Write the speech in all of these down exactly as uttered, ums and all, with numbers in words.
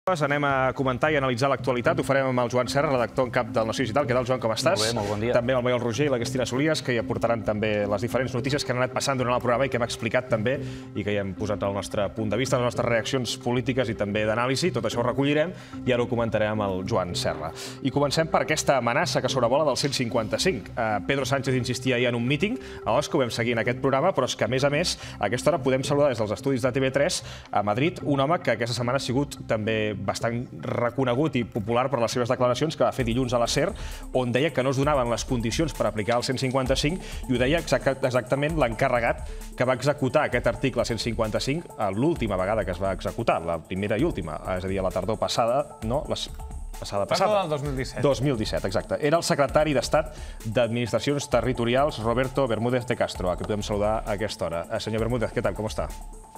Anem a comentar i analitzar l'actualitat. Ho farem amb el Joan Serra, redactor en cap del Nació Digital. Què tal, Joan, com estàs? Molt bé, molt bon dia. També el Maiol Roger i la Cristina Solies, que hi aportaran també les diferents notícies que han anat passant durant el programa i que hem explicat també i que hi hem posat el nostre punt de vista, les nostres reaccions polítiques i també d'anàlisi. Tot això ho recollirem i ara ho comentarem amb el Joan Serra. I comencem per aquesta amenaça que sobrevola del cent cinquanta-cinc. Pedro Sánchez insistia ahir en un míting, a Osca ho vam seguir en aquest programa, però és que, a més a més, a aquesta hora podem saludar des dels estudis de T V tres a Madrid un home que aquesta setmana ha sigut també bastant reconegut i popular per les seves declaracions que va fer dilluns a la SER, on deia que no es donaven les condicions per aplicar el cent cinquanta-cinc i ho deia exactament l'encarregat que va executar aquest article cent cinquanta-cinc l'última vegada que es va executar, la primera i última, és a dir, a la tardor passada, no, la passada passada. del dos mil disset. dos mil disset, exacte. Era el secretari d'Estat d'Administracions Territorials, Roberto Bermúdez de Castro, a qui podem saludar a aquesta hora. Senyor Bermúdez, què tal, com està?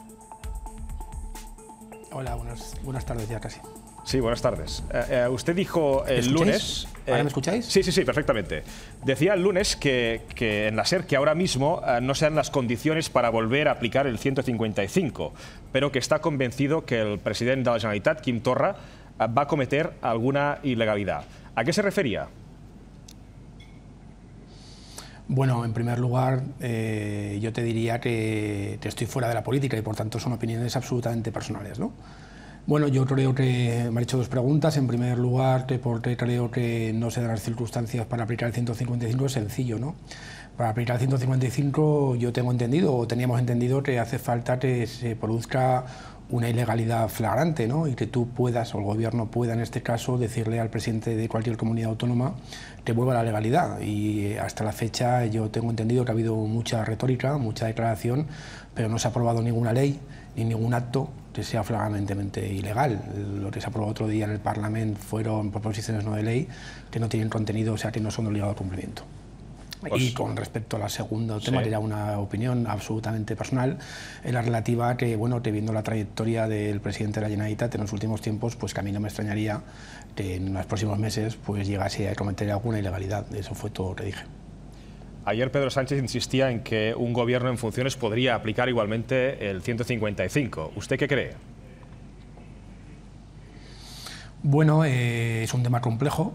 Hola, buenas, buenas tardes ya casi. Sí, buenas tardes. Eh, eh, usted dijo el lunes... Eh, ¿Ahora me escucháis? Sí, sí, sí, perfectamente. Decía el lunes que, que en la SER que ahora mismo eh, no se dan las condiciones para volver a aplicar el ciento cincuenta y cinco, pero que está convencido que el presidente de la Generalitat, Quim Torra, eh, va a cometer alguna ilegalidad. ¿A qué se refería? Bueno, en primer lugar, eh, yo te diría que, que estoy fuera de la política y por tanto son opiniones absolutamente personales, ¿no? Bueno, yo creo que me ha hecho dos preguntas. En primer lugar, por qué creo que no se dan las circunstancias para aplicar el ciento cincuenta y cinco es sencillo, ¿no? Para aplicar el ciento cincuenta y cinco yo tengo entendido, o teníamos entendido, que hace falta que se produzca una ilegalidad flagrante, ¿no? Y que tú puedas, o el gobierno pueda en este caso, decirle al presidente de cualquier comunidad autónoma que vuelva a la legalidad. Y hasta la fecha yo tengo entendido que ha habido mucha retórica, mucha declaración, pero no se ha aprobado ninguna ley ni ningún acto que sea flagrantemente ilegal. Lo que se aprobó otro día en el Parlamento fueron proposiciones no de ley que no tienen contenido, o sea que no son obligados a cumplimiento. Pues, y con respecto al segundo tema, sí, que era una opinión absolutamente personal, en la relativa a que, bueno, que viendo la trayectoria del presidente de la Generalitat en los últimos tiempos, pues que a mí no me extrañaría que en los próximos meses pues llegase a cometer alguna ilegalidad. Eso fue todo lo que dije. Ayer Pedro Sánchez insistía en que un gobierno en funciones podría aplicar igualmente el ciento cincuenta y cinco. ¿Usted qué cree? Bueno, eh, es un tema complejo.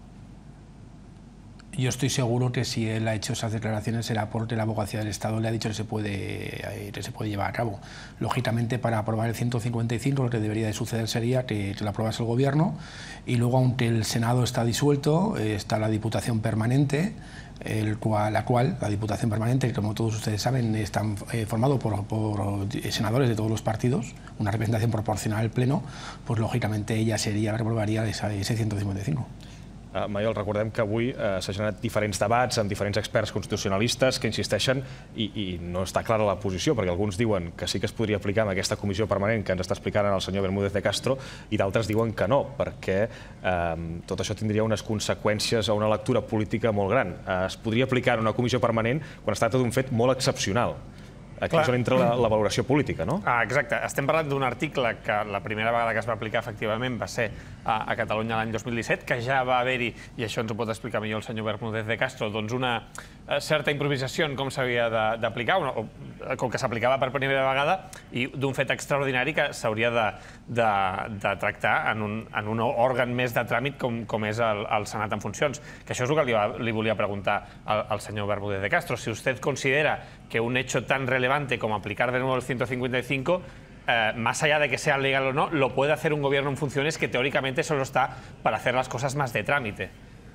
Yo estoy seguro que si él ha hecho esas declaraciones será porque la abogacía del Estado le ha dicho que se puede, que se puede llevar a cabo. Lógicamente, para aprobar el ciento cincuenta y cinco lo que debería de suceder sería que, que lo aprobase el Gobierno y luego, aunque el Senado está disuelto, eh, está la Diputación Permanente, el cual, la cual, la Diputación Permanente, que como todos ustedes saben, está eh, formado por, por senadores de todos los partidos, una representación proporcional al Pleno, pues lógicamente ella sería la que aprobaría esa, ese ciento cincuenta y cinco. Uh, Maiol, recordem que avui uh, s'ha generat diferents debats amb diferents experts constitucionalistes que insisteixen i, i no està clara la posició, perquè alguns diuen que sí que es podria aplicar amb aquesta comissió permanent que ens està explicant el senyor Bermúdez de Castro i d'altres diuen que no, perquè um, tot això tindria unes conseqüències o una lectura política molt gran. Uh, es podria aplicar una comissió permanent quan es tracta d'un fet molt excepcional. Aquí és on entra la, la valoració política, no? Ah, exacte. Estem parlant d'un article que la primera vegada que es va aplicar efectivament va ser a, a Catalunya l'any dos mil disset, que ja va haver-hi, i això ens ho pot explicar millor el senyor Bermúdez de Castro, doncs una eh, certa improvisació en com s'havia d'aplicar, o com que s'aplicava per primera vegada, i d'un fet extraordinari que s'hauria de, de, de tractar en un, en un òrgan més de tràmit com, com és el, el Senat en funcions. Que això és el que li, va, li volia preguntar al, al senyor Bermúdez de Castro. Si usted considera que un hecho tan relevante como aplicar de nuevo el ciento cincuenta y cinco, eh, más allá de que sea legal o no, lo puede hacer un gobierno en funciones que teóricamente solo está para hacer las cosas más de trámite.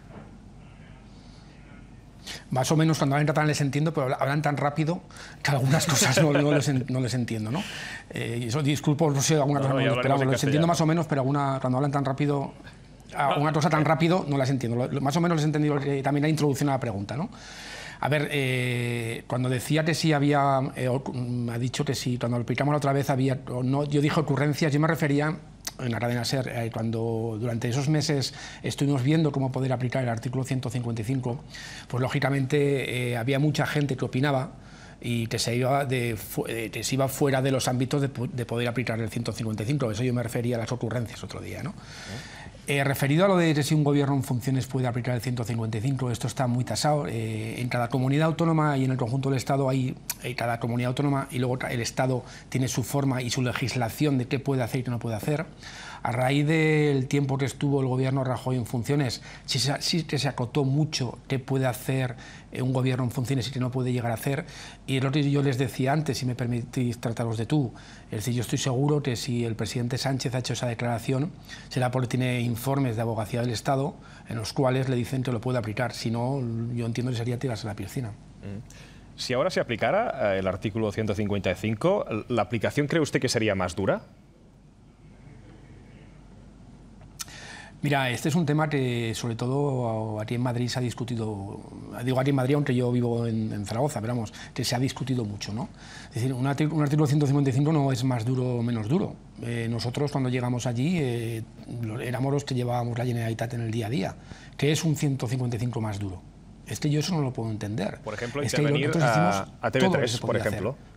Más o menos cuando hablan catalán les entiendo, pero hablan tan rápido que algunas cosas no, no, les, no les entiendo, ¿no? Eh, y eso, disculpo, no sé, alguna cosa no, no, pero les entiendo más o menos, pero alguna, cuando hablan tan rápido, una cosa tan rápido no las entiendo. Más o menos les he entendido también la introducción a la pregunta, ¿no? A ver, eh, cuando decía que sí había, eh, ha dicho que sí, cuando lo aplicamos la otra vez había, no, yo dije ocurrencias, yo me refería en la cadena SER, eh, cuando durante esos meses estuvimos viendo cómo poder aplicar el artículo ciento cincuenta y cinco, pues lógicamente eh, había mucha gente que opinaba y que se iba, de, que se iba fuera de los ámbitos de, de poder aplicar el ciento cincuenta y cinco, eso yo me refería a las ocurrencias otro día, ¿no? Eh, referido a lo de si un gobierno en funciones puede aplicar el ciento cincuenta y cinco, esto está muy tasado. Eh, en cada comunidad autónoma y en el conjunto del Estado hay, hay cada comunidad autónoma y luego el Estado tiene su forma y su legislación de qué puede hacer y qué no puede hacer. A raíz del tiempo que estuvo el gobierno Rajoy en funciones, sí, sí que se acotó mucho qué puede hacer un gobierno en funciones y qué no puede llegar a hacer. Y lo que yo les decía antes, si me permitís trataros de tú, es decir, yo estoy seguro que si el presidente Sánchez ha hecho esa declaración, será porque tiene informes de abogacía del Estado en los cuales le dicen que lo puede aplicar. Si no, yo entiendo que sería tirarse la piscina. Si ahora se aplicara el artículo ciento cincuenta y cinco, ¿la aplicación cree usted que sería más dura? Mira, este es un tema que sobre todo aquí en Madrid se ha discutido, digo aquí en Madrid aunque yo vivo en, en Zaragoza, pero vamos, que se ha discutido mucho, ¿no? Es decir, un artículo, un artículo ciento cincuenta y cinco no es más duro o menos duro. Eh, nosotros cuando llegamos allí eh, éramos los que llevábamos la Generalitat en el día a día. ¿Qué es un ciento cincuenta y cinco más duro? Es que yo eso no lo puedo entender. Por ejemplo, es intervenir a, a T V tres, por ejemplo. Hacer.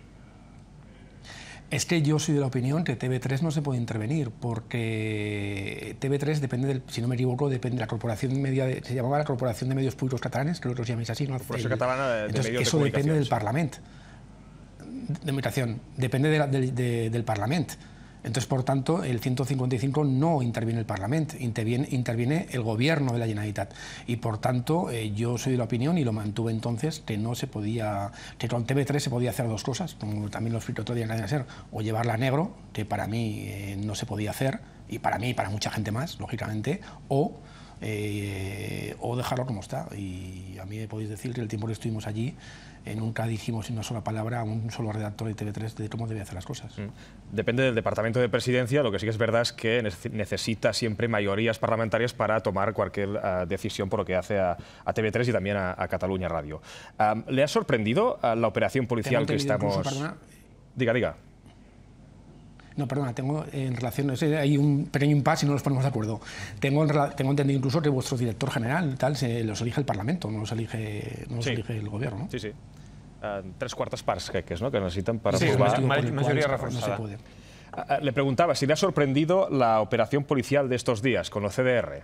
Es que yo soy de la opinión que T V tres no se puede intervenir, porque T V tres depende, del, si no me equivoco, depende de la Corporación Media, de, se llamaba la Corporación de Medios Públicos Catalanes, creo que lo llaméis así, ¿no? Corporación Catalana de, de Entonces, Medios eso de depende del sí. Parlamento. De meditación, depende de la, de, de, del Parlamento. Entonces, por tanto, el ciento cincuenta y cinco no interviene el Parlamento, interviene, interviene el Gobierno de la Generalitat. Y, por tanto, eh, yo soy de la opinión, y lo mantuve entonces, que no se podía, que con T V tres se podía hacer dos cosas, como también lo explico otro día en Cadena Ser, o llevarla a negro, que para mí eh, no se podía hacer, y para mí y para mucha gente más, lógicamente, o... Eh, o dejarlo como está. Y a mí me podéis decir que el tiempo que estuvimos allí eh, nunca dijimos una sola palabra a un solo redactor de T V tres de cómo debía hacer las cosas. Depende del Departamento de Presidencia. Lo que sí que es verdad es que necesita siempre mayorías parlamentarias para tomar cualquier uh, decisión por lo que hace a, a T V tres y también a, a Cataluña Radio. Um, ¿Le ha sorprendido uh, la operación policial que estamos...? Incluso, diga, diga. No, perdona, tengo en relación, hay un pequeño impasse y no nos ponemos de acuerdo. Tengo, tengo entendido incluso que vuestro director general tal se los elige el Parlamento, no los elige, no los sí. elige el Gobierno, ¿no? Sí, sí. Uh, tres cuartas parts, crec que es, ¿no?, que necesitan para sí, aprobar. Sí, mayoría, mayoría reforzada. No se puede. Uh, le preguntaba si le ha sorprendido la operación policial de estos días con los C D R.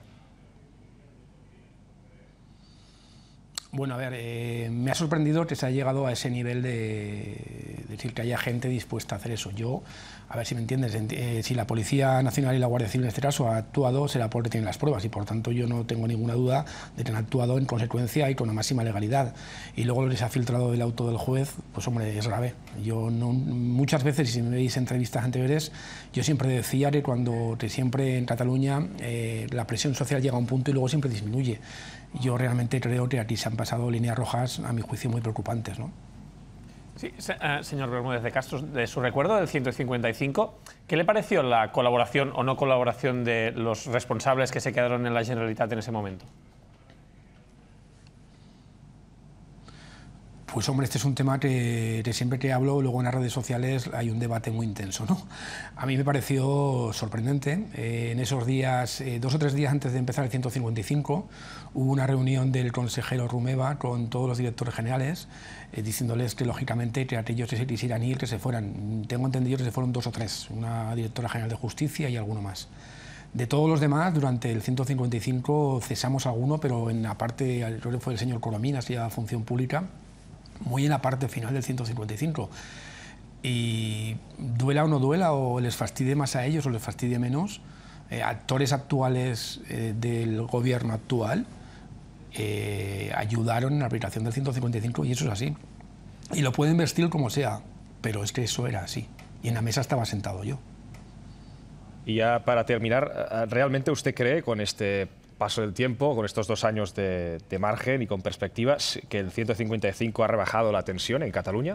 Bueno, a ver, eh, me ha sorprendido que se haya llegado a ese nivel de, de decir que haya gente dispuesta a hacer eso. Yo, a ver si me entiendes, eh, si la Policía Nacional y la Guardia Civil en este caso ha actuado, será porque tienen las pruebas y por tanto yo no tengo ninguna duda de que han actuado en consecuencia y con la máxima legalidad. Y luego les ha filtrado del auto del juez, pues hombre, es grave. Yo no, muchas veces, y si me veis entrevistas anteriores, yo siempre decía que cuando que siempre en Cataluña eh, la presión social llega a un punto y luego siempre disminuye. Yo realmente creo que aquí se han pasado líneas rojas, a mi juicio, muy preocupantes, ¿no? Sí, uh, señor Bermúdez de Castro, de su recuerdo del ciento cincuenta y cinco, ¿qué le pareció la colaboración o no colaboración de los responsables que se quedaron en la Generalitat en ese momento? Pues hombre, este es un tema que, que siempre que hablo, luego en las redes sociales hay un debate muy intenso, ¿no? A mí me pareció sorprendente. Eh, en esos días, eh, dos o tres días antes de empezar el ciento cincuenta y cinco, hubo una reunión del consejero Rumeva con todos los directores generales, eh, diciéndoles que lógicamente que aquellos que se quisieran ir, que se fueran. Tengo entendido que se fueron dos o tres, una directora general de Justicia y alguno más. De todos los demás, durante el ciento cincuenta y cinco cesamos alguno, pero en la parte, creo que fue el señor Corominas, ya Función Pública, muy en la parte final del ciento cincuenta y cinco. Y duela o no duela, o les fastidie más a ellos o les fastidie menos, eh, actores actuales eh, del gobierno actual eh, ayudaron en la aplicación del ciento cincuenta y cinco, y eso es así. Y lo pueden vestir como sea, pero es que eso era así. Y en la mesa estaba sentado yo. Y ya para terminar, ¿realmente usted cree, con este paso del tiempo, con estos dos años de, de margen y con perspectivas, que el ciento cincuenta y cinco ha rebajado la tensión en Cataluña?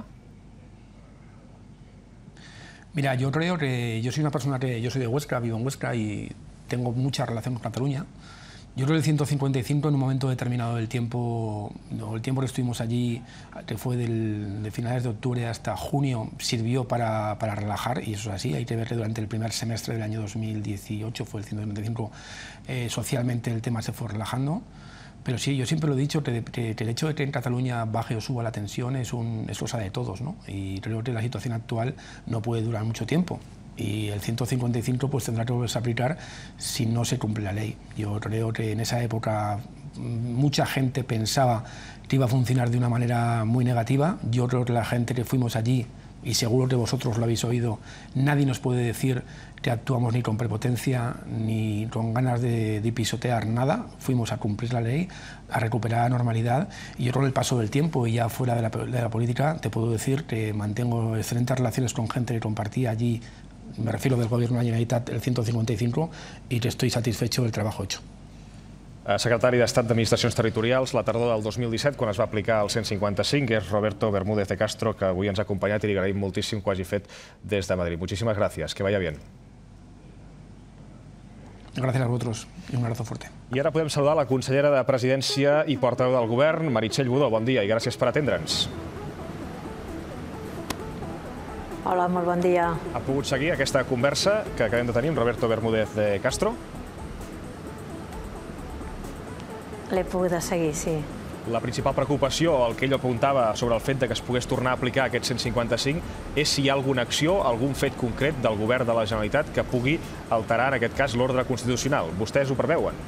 Mira, yo creo que yo soy una persona que yo soy de Huesca, vivo en Huesca y tengo mucha relación con Cataluña. Yo creo que el ciento cincuenta y cinco en un momento determinado del tiempo, no, el tiempo que estuvimos allí, que fue del, de finales de octubre hasta junio, sirvió para, para relajar, y eso es así. Hay que ver que durante el primer semestre del año dos mil dieciocho, fue el ciento cincuenta y cinco, eh, socialmente el tema se fue relajando. Pero sí, yo siempre lo he dicho, que, que, que el hecho de que en Cataluña baje o suba la tensión es, un, es cosa de todos, ¿no? Y creo que la situación actual no puede durar mucho tiempo. y el ciento cincuenta y cinco pues tendrá que volverse a aplicar si no se cumple la ley. Yo creo que en esa época mucha gente pensaba que iba a funcionar de una manera muy negativa. Yo creo que la gente que fuimos allí, y seguro que vosotros lo habéis oído, nadie nos puede decir que actuamos ni con prepotencia ni con ganas de, de pisotear nada. Fuimos a cumplir la ley, a recuperar la normalidad, y yo creo que el paso del tiempo y ya fuera de la, de la política te puedo decir que mantengo excelentes relaciones con gente que compartía allí, me refiero del Gobierno de la Generalitat, el ciento cincuenta y cinco, y que estoy satisfecho del trabajo hecho. Secretari d'Estat d'Administracions Territorials, la tardor del dos mil disset, quan es va aplicar el cent cinquanta-cinc, és Roberto Bermúdez de Castro, que avui ens ha acompanyat i li agraïm moltíssim que ho hagi fet des de Madrid. Muchísimas gracias, que vaya bien. Gracias a vosotros y un abrazo fuerte. I ara podem saludar la consellera de Presidència i portaveu del Govern, Meritxell Budó. Bon dia i gràcies per atendre'ns. Hola, molt bon dia. Ha pogut seguir aquesta conversa que acabem de tenir amb Roberto Bermúdez de Castro? L'he pogut seguir, sí. La principal preocupació, el que ell apuntava sobre el fet que es pogués tornar a aplicar aquest cent cinquanta-cinc, és si hi ha alguna acció, algun fet concret del Govern de la Generalitat que pugui alterar, en aquest cas, l'ordre constitucional. Vostès ho preveuen?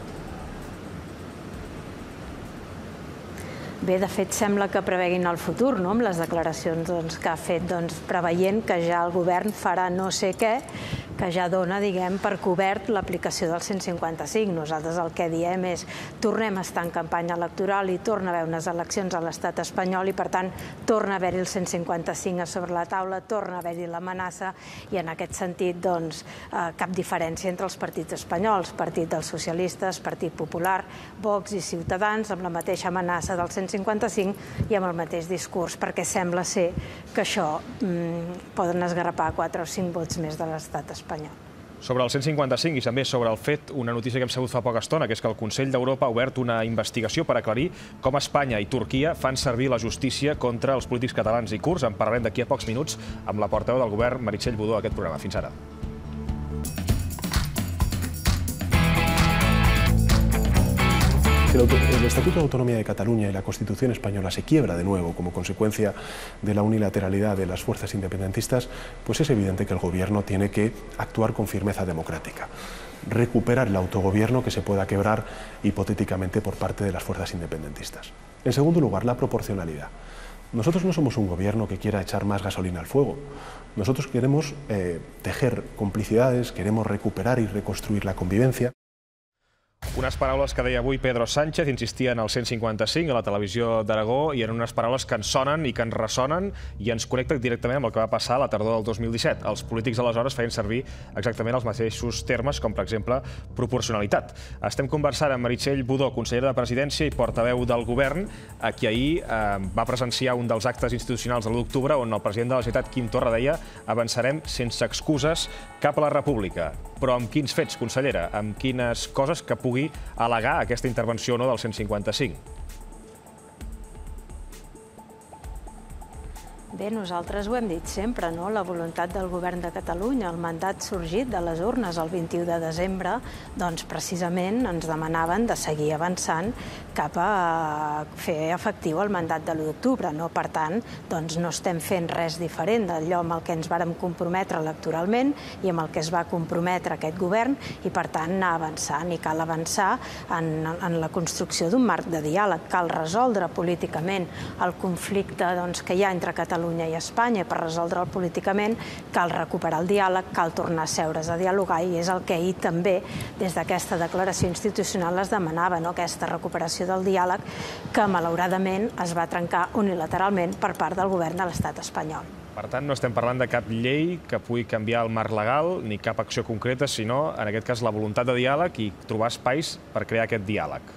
Bé, de fet, sembla que preveguin el futur, no?, amb les declaracions que ha fet, preveient que ja el govern farà no sé què, que ja dona, diguem, per cobert l'aplicació del cent cinquanta-cinc. Nosaltres el que diem és tornem a estar en campanya electoral i torna a haver unes eleccions a l'estat espanyol i, per tant, torna a haver-hi el cent cinquanta-cinc a sobre la taula, torna a haver-hi l'amenaça i, en aquest sentit, doncs, cap diferència entre els partits espanyols, Partit dels Socialistes, Partit Popular, Vox i Ciutadans, amb la mateixa amenaça del cent cinquanta-cinc i amb el mateix discurs, perquè sembla ser que això poden esgarrapar quatre o cinc vots més de l'estat espanyol. Sobre el cent cinquanta-cinc i també sobre el fet, una notícia que hem sabut fa poca estona, que és que el Consell d'Europa ha obert una investigació per aclarir com Espanya i Turquia fan servir la justícia contra els polítics catalans i kurds. En parlarem d'aquí a pocs minuts amb la portaveu del Govern, Meritxell Budó, a aquest programa. Fins ara. El Estatuto de Autonomía de Cataluña y la Constitución española se quiebra de nuevo como consecuencia de la unilateralidad de las fuerzas independentistas, pues es evidente que el Gobierno tiene que actuar con firmeza democrática, recuperar el autogobierno que se pueda quebrar hipotéticamente por parte de las fuerzas independentistas. En segundo lugar, la proporcionalidad. Nosotros no somos un gobierno que quiera echar más gasolina al fuego. Nosotros queremos eh, tejer complicidades, queremos recuperar y reconstruir la convivencia. Unes paraules que deia avui Pedro Sánchez, insistia en el cent cinquanta-cinc a la televisió d'Aragó, i eren unes paraules que ens sonen i que ens ressonen i ens connecten directament amb el que va passar a la tardor del dos mil disset. Els polítics aleshores feien servir exactament els mateixos termes, com per exemple proporcionalitat. Estem conversant amb Meritxell Budó, consellera de Presidència i portaveu del Govern, qui ahir eh, va presenciar un dels actes institucionals de l'u d'octubre on el president de la Generalitat, Quim Torra, deia avançarem sense excuses cap a la República. Però amb quins fets, consellera? Amb quines coses que pugui al·legar aquesta intervenció o no del cent cinquanta-cinc? Bé, nosaltres ho hem dit sempre, no? La voluntat del Govern de Catalunya, el mandat sorgit de les urnes el vint-i-u de desembre, doncs precisament ens demanaven de seguir avançant cap a fer efectiu el mandat de l'u d'octubre. No? Per tant, doncs no estem fent res diferent d'allò amb el que ens vàrem comprometre electoralment i amb el que es va comprometre aquest govern i, per tant, anar avançant. I cal avançar en, en la construcció d'un marc de diàleg. Cal resoldre políticament el conflicte doncs, que hi ha entre Catalunya i Espanya. Per resoldre'l políticament cal recuperar el diàleg, cal tornar a seure's a dialogar i és el que ahir també des d'aquesta declaració institucional es demanava, no? Aquesta recuperació del diàleg que malauradament es va trencar unilateralment per part del govern de l'estat espanyol. Per tant, no estem parlant de cap llei que pugui canviar el marc legal ni cap acció concreta, sinó, en aquest cas, la voluntat de diàleg i trobar espais per crear aquest diàleg.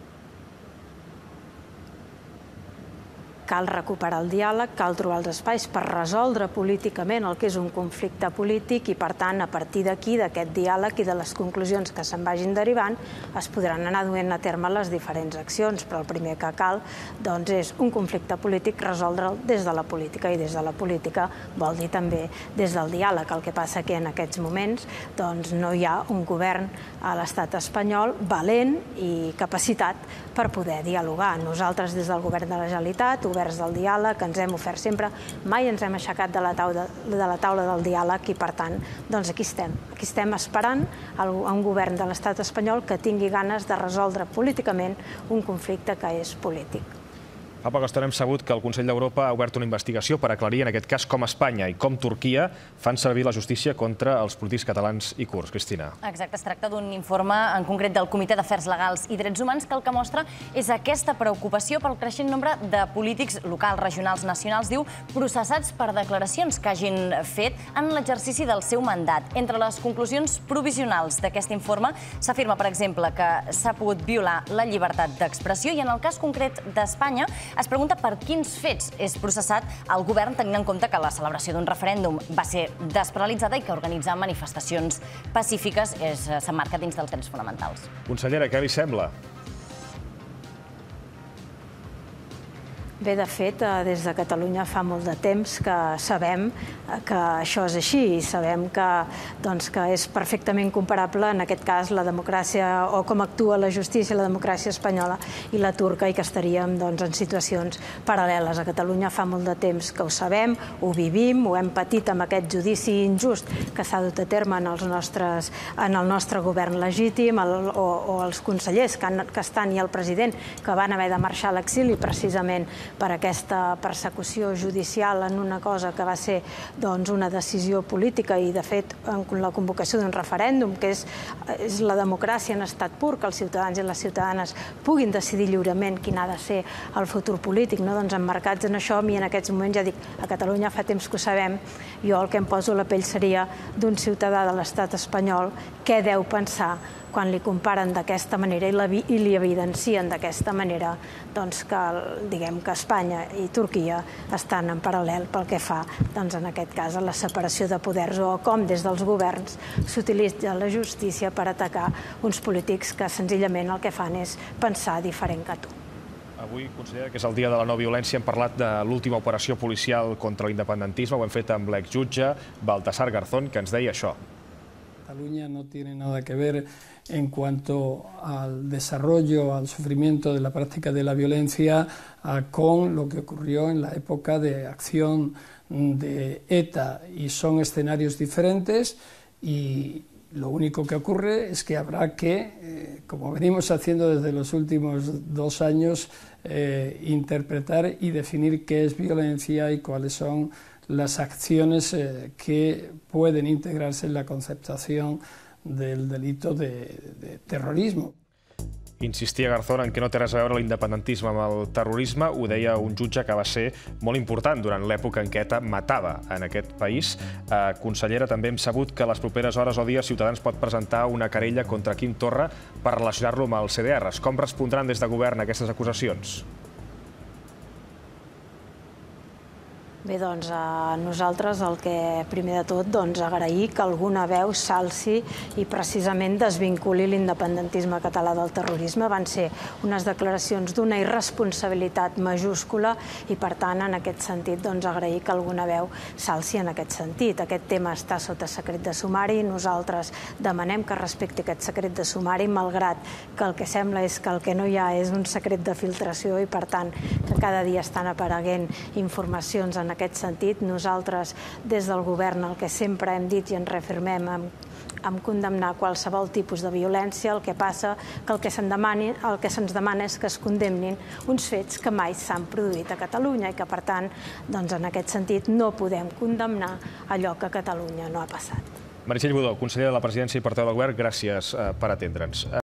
Cal recuperar el diàleg, cal trobar els espais per resoldre políticament el que és un conflicte polític i, per tant, a partir d'aquí, d'aquest diàleg i de les conclusions que se'n vagin derivant, es podran anar duent a terme les diferents accions. Però el primer que cal doncs, és un conflicte polític resoldre'l des de la política i des de la política vol dir també des del diàleg. El que passa que en aquests moments doncs, no hi ha un govern a l'estat espanyol valent i capacitat per poder dialogar. Nosaltres, des del govern de la Generalitat, oberts del diàleg, ens hem ofert sempre, mai ens hem aixecat de la taula, de la taula del diàleg i, per tant, doncs aquí estem. Aquí estem esperant a un govern de l'estat espanyol que tingui ganes de resoldre políticament un conflicte que és polític. Fa poca estona hem sabut que el Consell d'Europa ha obert una investigació per aclarir, en aquest cas, com Espanya i com Turquia fan servir la justícia contra els polítics catalans i kurds. Cristina. Exacte, es tracta d'un informe en concret del Comitè d'Afers Legals i Drets Humans que el que mostra és aquesta preocupació pel creixent nombre de polítics locals, regionals, nacionals, diu, processats per declaracions que hagin fet en l'exercici del seu mandat. Entre les conclusions provisionals d'aquest informe s'afirma, per exemple, que s'ha pogut violar la llibertat d'expressió i en el cas concret d'Espanya es pregunta per quins fets és processat el govern, tenint en compte que la celebració d'un referèndum va ser despenalitzada i que organitzar manifestacions pacífiques s'emmarca dins dels drets fonamentals. Consellera, què li sembla? Bé, de fet, des de Catalunya fa molt de temps que sabem que això és així i sabem que, doncs, que és perfectament comparable, en aquest cas, la democràcia o com actua la justícia, la democràcia espanyola i la turca, i que estaríem doncs, en situacions paral·leles. A Catalunya fa molt de temps que ho sabem, ho vivim, ho hem patit amb aquest judici injust que s'ha dut a terme en, els nostres, en el nostre govern legítim el, o, o els consellers que, han, que estan i el president que van haver de marxar a l'exili precisament per aquesta persecució judicial en una cosa que va ser doncs, una decisió política i, de fet, en la convocació d'un referèndum, que és, és la democràcia en estat pur, que els ciutadans i les ciutadanes puguin decidir lliurement quin ha de ser el futur polític, no? Doncs emmarcats en això, a mi en aquests moments, ja dic, a Catalunya fa temps que ho sabem, jo el que em poso a la pell seria d'un ciutadà de l'estat espanyol què deu pensar quan li comparen d'aquesta manera i li evidencien d'aquesta manera doncs que, diguem, que Espanya i Turquia estan en paral·lel pel que fa, doncs, en aquest cas, a la separació de poders o com des dels governs s'utilitza la justícia per atacar uns polítics que senzillament el que fan és pensar diferent que tu. Avui, consellera, que és el dia de la no violència, hem parlat de l'última operació policial contra l'independentisme. Ho hem fet amb l'exjutge Baltasar Garzón, que ens deia això. Cataluña no tiene nada que ver en cuanto al desarrollo, al sufrimiento de la práctica de la violencia con lo que ocurrió en la época de acción de ETA, y son escenarios diferentes, y lo único que ocurre es que habrá que, eh, como venimos haciendo desde los últimos dos años, eh, interpretar y definir qué es violencia y cuáles son las acciones eh, que pueden integrarse en la conceptación del delito de, de terrorismo. Insistia Garzón en que no té res a veure l'independentisme amb el terrorisme. Ho deia un jutge que va ser molt important durant l'època en què ETA matava en aquest país. Eh, consellera, també hem sabut que a les properes hores o dies Ciutadans pot presentar una querella contra Quim Torra per relacionar-lo amb els C D Rs. Com respondran des de govern a aquestes acusacions? Bé, doncs a nosaltres el que primer de tot doncs, agrair que alguna veu s'alci i precisament desvinculi l'independentisme català del terrorisme. Van ser unes declaracions d'una irresponsabilitat majúscula i, per tant, en aquest sentit, doncs, agrair que alguna veu s'alci en aquest sentit. Aquest tema està sota secret de sumari. Nosaltres demanem que respecti aquest secret de sumari, malgrat que el que sembla és que el que no hi ha és un secret de filtració i, per tant, que cada dia estan apareguent informacions en aquest sentit. Nosaltres, des del govern, el que sempre hem dit i ens reafirmem en condemnar qualsevol tipus de violència. El que passa que el que se'ns demani, el que se'ns demana és que es condemnin uns fets que mai s'han produït a Catalunya i que, per tant, doncs, en aquest sentit, no podem condemnar allò que a Catalunya no ha passat. Meritxell Budó, consellera de la Presidència i portaveu del Govern, gràcies per atendre'ns.